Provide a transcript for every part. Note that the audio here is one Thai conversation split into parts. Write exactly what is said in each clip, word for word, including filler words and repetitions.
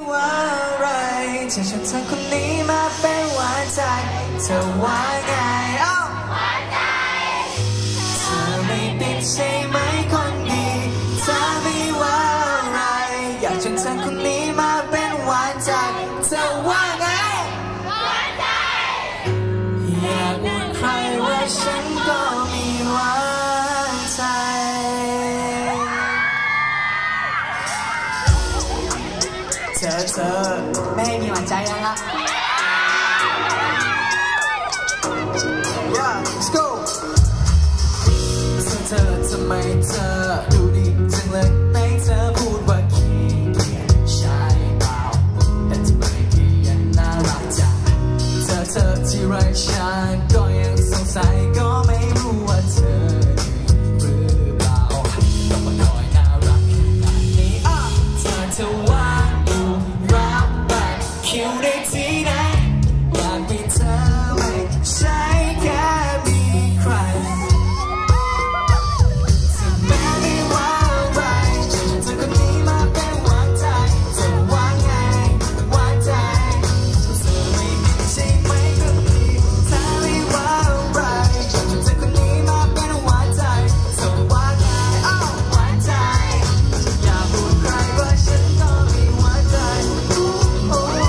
ว่าอะไรจะชวนเธอคนนี้มาเป็นหวานใจเธอว่าไงหวานใจเธอไม่ติดใช่ไหมคนดีเธอไม่ว่าอะไรอยากชวนเธอคนนี้มาเป็นหวานใจเธอว่าไงหวานใจอยากอวดใครว่าฉันก็มีหวานใจเธอเธอไม่ให้มีหวานใจยังละLet's go เธอเธอทำไมเธอดูดีจังเลยไม่เธอพูดว่าขี้เกียจใช่เปล่าแต่ทำไมขี้ยังน่ารักจังเธอเธอที่ไรฉันก็ยังสงสัยก็ไม่รู้ว่าเธอดีหรือเปล่าต้องมาคอยน่ารักขนาดนี้อ่ะเธอเธอว่าดูรับแบบคิวได้ที่ไหนอยากมีเธอไม่ใช่แค่มีใครจะแม้ไม่ว่าอะไรจะชวนเธอคนนี้มาเป็นหวานใจเธอว่าไงหวานใจเธอไม่มีใช่ไหมคนดีเธอไม่ว่าอะไรจะชวนเธอคนนี้มาเป็นหวานใจเธอว่าไงอ้าวหวานใจอยากพูดใครว่าฉันก็มีหวานใจโอ้โอ้ห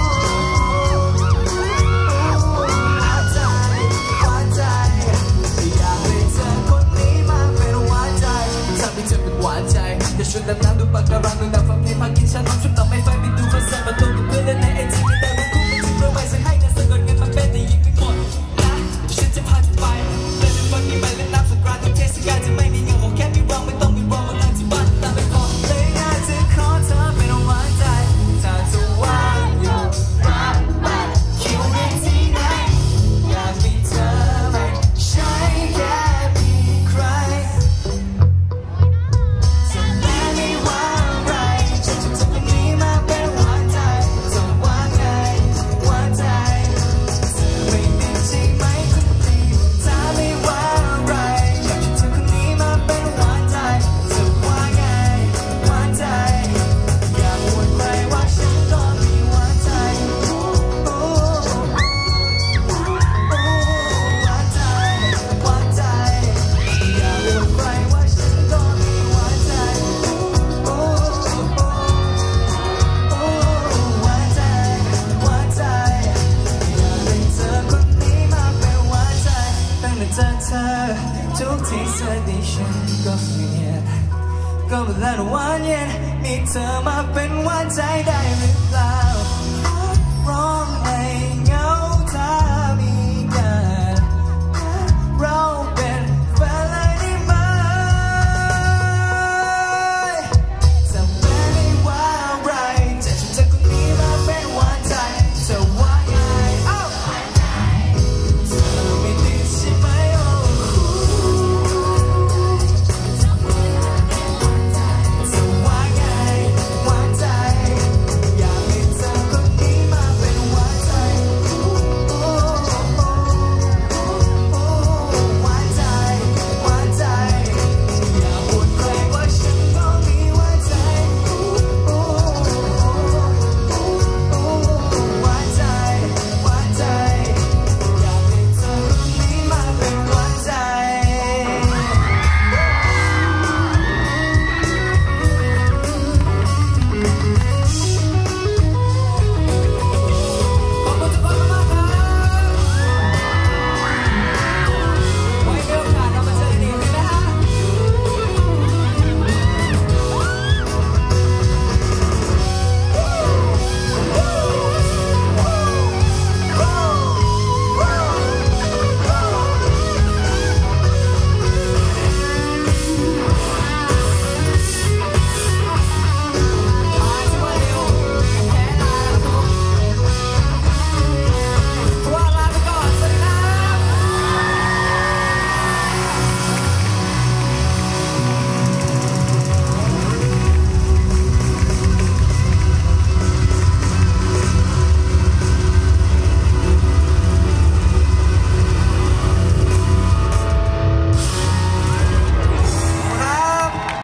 วานใจหวานใจอยากให้เธอคนนี้มาเป็นหวานใจทำให้เธอเป็นหวานใจจะชวนดำน้ำดูปะการังดูหนังฟังเพลงพากินชานมชุดต่อไม่ไฟไปดูคอนเสิร์ตมาตกกับเพื่อนเล่นในไอจีแต่ว่าคู่ไม่ถึงเราไม่ใส่ให้เงินสกุลเงินมาเป็นแต่ยิงไม่หมดนะฉันจะพาเธอไปเล่นในวันนี้ไปเล่นน้ำสงกรานต์ทุกเทศกาลจะไม่มีเงินขอแค่มีรองไม่ต้องมีรองมานั่งที่บ้านตามไปขอเลยอยากจะขอเธอเป็นหวานใจถ้าจะว่างอยู่รับบัตรคิวได้ที่ไหนอยากมีเธอไม่ใช่แค่มีใครจะแม้ไม่ว่าอะไรจะชวนเธอคนนี้มาเป็นหวานใจจะว่าไงหวานใจเธอไม่ติดใช่ไหมคนดีเธอไม่ว่าอะไรอยากชวนเธอคนนี้มาเป็นหวานใจจะว่าไงหวานใจอยากอวดใครว่าฉันก็มีหวานใจโอ้โอ้โอ้หวานใจหวานใจอยากอวดใครว่าฉันก็มีหวานใจโอ้โอ้โอ้หวานใจหวานใจอยากให้เธอคนนี้มาเป็นหวานใจตั้งแต่เจอเธอทุกที่เธอได้ฉันก็เปลี่ยนก็เวลาหวานเย็นมีเธอมาเป็นหวานใจได้หรือเปล่า